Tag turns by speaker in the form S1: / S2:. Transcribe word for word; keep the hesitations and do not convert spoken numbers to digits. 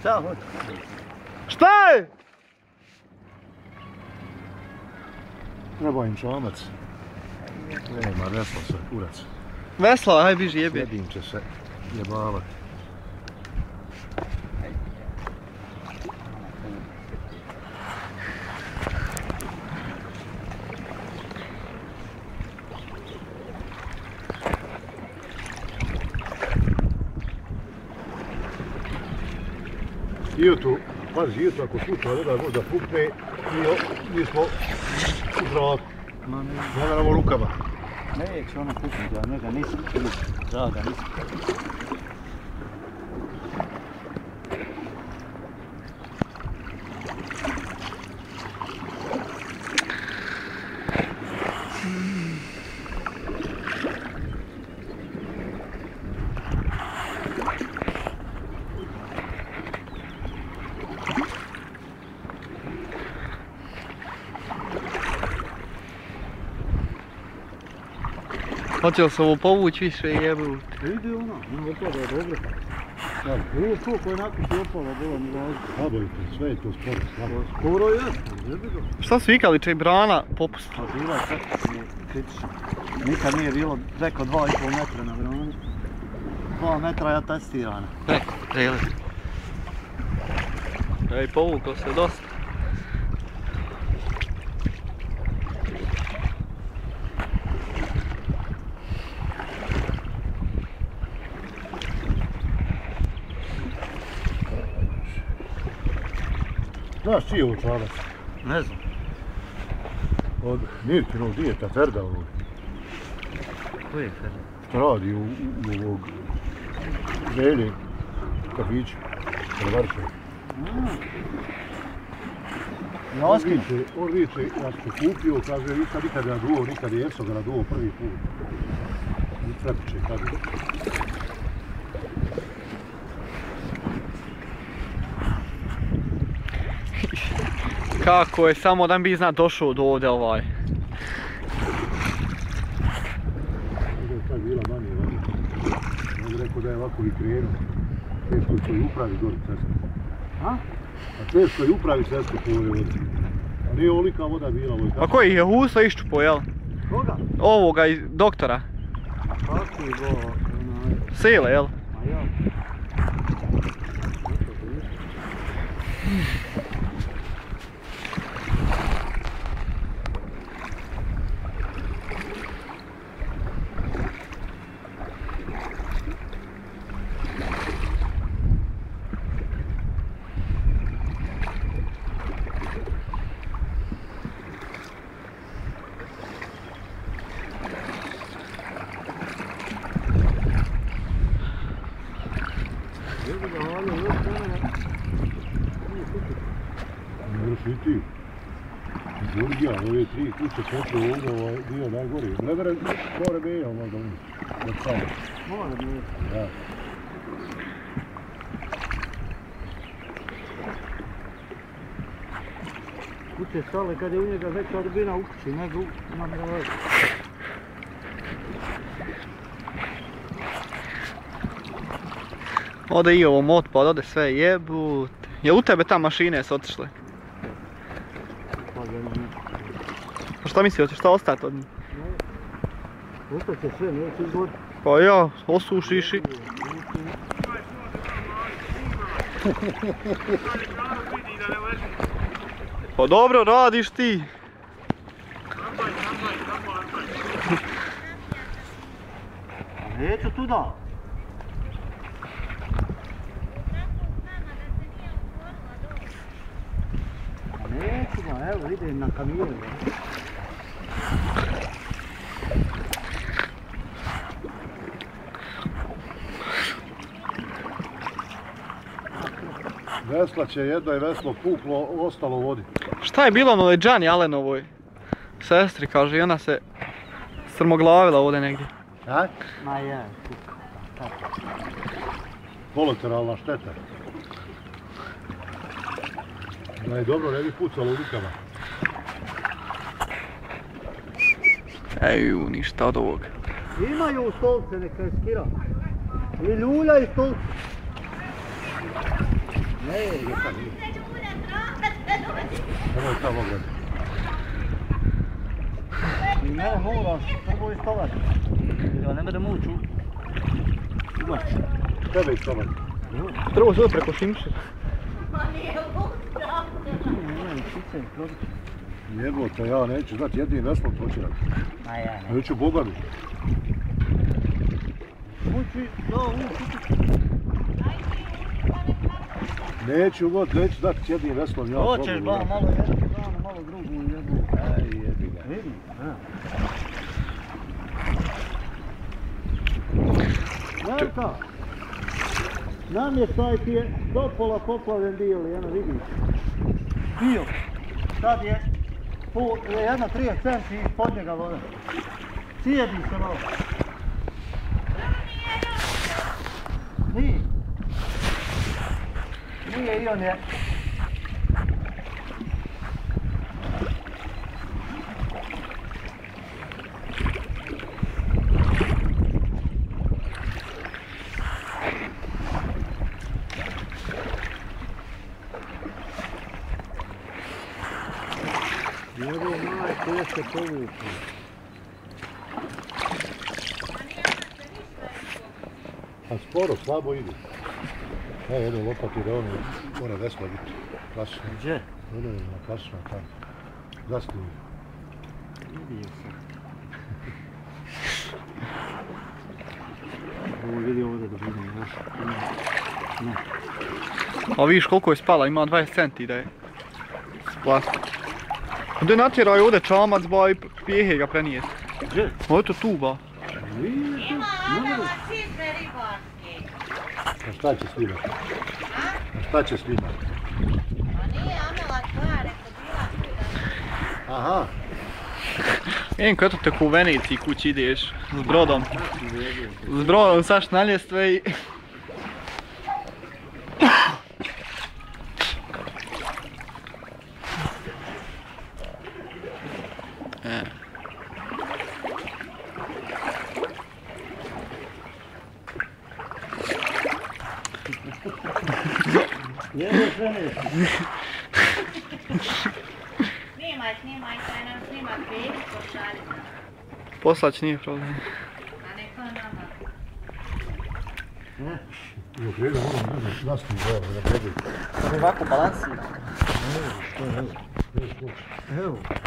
S1: Šta hoće?
S2: Šta je?
S3: Treba im čamac. Nema, vesla se, kurac.
S2: Vesla, haj biži jebe.
S3: Jedim će se jebavat. I tu, pazi, i tu ako slučaj ne da voda pukne, mi smo u zraku. Ne moramo rukama.
S1: Neće ono puknuti, ja njega nisam, draga nisam.
S2: Hoće li se ovo povući više jebu?
S1: Ide ona, ona opada je dobro. Ovo to koje nakuši opala, bilo mi važno.
S3: Slabojite, sve je to sporo, slabo.
S1: Skoro jesmo, jebi ga.
S2: Šta su vikali, će i brana popusti?
S1: A bila je četiri kritična. Nikad nije bilo preko dva i pol metra na brani. Dva metra je testirana.
S2: Preko, želi. Ej, povukao se dosta.
S3: Znaš čiji je ovo članac?
S1: Ne znam.
S3: Od Mirkinog dijeta, Ferda ovog.
S1: Koji je Ferda?
S3: Što radi u, u, u ovog Velje kafića, na Varšavi.
S1: Jaskin?
S3: On viče, ja sam kupio, kaže, nikad nikad je naduo, nikad je Efso ga naduo prvi put. I trepiče, kaže.
S2: Kako je samo da bi zna došao do ovdje ovaj.
S3: Ovo je sad bila manje vani. Ja bih rekao da je ovako i krenuo. Teško je koji upravi gori cestu.
S1: A?
S3: A teško je upravi cestu po ovoj vodi. A nije olika voda bila ovoj.
S2: A koji je Husa iščupo, jel?
S1: Koga?
S2: Ovoga iz doktora.
S1: Kako je go?
S2: Sile, jel?
S1: Ma ja.
S3: Moraš i ti. Burgija, ove tri kuće potre ovdje, ovaj dio najgore. Ne vere, more beja možda unutra. Od samo.
S1: More beja?
S3: Da.
S1: Kuće stale kad je u njega veća dubina u kući, nego na mrove.
S2: Ode i ovo otpad, ode sve jebut. Jel u tebe ta mašine su otišle?
S1: Pa da ne.
S2: A šta misli, hoćeš šta ostati od njih?
S1: Ostat će sve, neće izvoditi.
S2: Pa ja, osušiš i... Pa dobro radiš ti.
S1: Neću tuda. Neću ga, evo idem na kamionu.
S3: Vesla će jedno i veslo puklo, ostalo u vodi.
S2: Šta je bilo na ovoj Džani Alenovoj sestri, kaže, i ona se strmoglavila ovdje negdje.
S3: A?
S1: Ma je, kuka.
S3: Kolateralna šteta. Da je dobro, ne bi pucalo u rukama.
S2: Eju, ništa od ovoga.
S1: Imaju stolce, neka je skira. I ljulja i stolce.
S3: Ne, je sad nije. Nemoj tamo gledati.
S1: I mene moraš prvo istovati. Ja ne budem ući u... Ubaš.
S3: Tebe istovati.
S2: Prvo sve preko Šimša.
S3: Jebote, ja neću znati jedini naslov počinati.
S1: A ja ne.
S3: Neću Boga mi.
S1: Uči, da, uči.
S3: Neću god, neću znati jedini naslov. Ja
S1: Hoćeš
S3: Bogu,
S1: ba,
S3: ja.
S1: malo jednu stranu, malo drugu jebu.
S3: Aj, jebi ga.
S1: Vidi, a. Jarka, namještaj ti je do pola poplavljen dio, Lijena, vidiš. Dio. Sad je po jedna trideset centi ispod njega voda. Cijedi se malo. Nije. Nije i on je. Jebo majko, još se povuči.
S3: A sporo, slabo ide. Evo jedno lopati da ono, ona vesla biti. Klasno.
S1: Gdje?
S3: Ono je na kasno tamo. Zasnije.
S1: Vidio sam. Ovo vidi ovdje da bude, znaš. Ne.
S2: A vidiš koliko je spala, ima dvadeset centi da je splasno. Onda natjeraj ovdje čamac ba i pijehe ga prenijeti.
S1: Gdje?
S2: O, eto tu ba.
S1: Nije tu.
S4: Ima
S1: Ne
S4: ona
S1: bude.
S4: čiste ribarske.
S3: A šta će snimati? A šta će snimati?
S4: A nije Amela tvoja, rekao bila tu.
S3: Aha.
S2: Jenko, eto te ko u Veneciji kući ideš s brodom. S brodom saš na ljestve i... E.
S1: Jebe sve neći.
S4: Snimaj, snimaj, kaj nam snima peć, pošalji.
S2: Poslać nije problem.
S4: A neko nama.
S1: Ne.
S3: Dok jedem ono, ne znam, nastim gore, da probaju.
S2: Ovako balansira.
S1: Evo, što je, evo. Evo.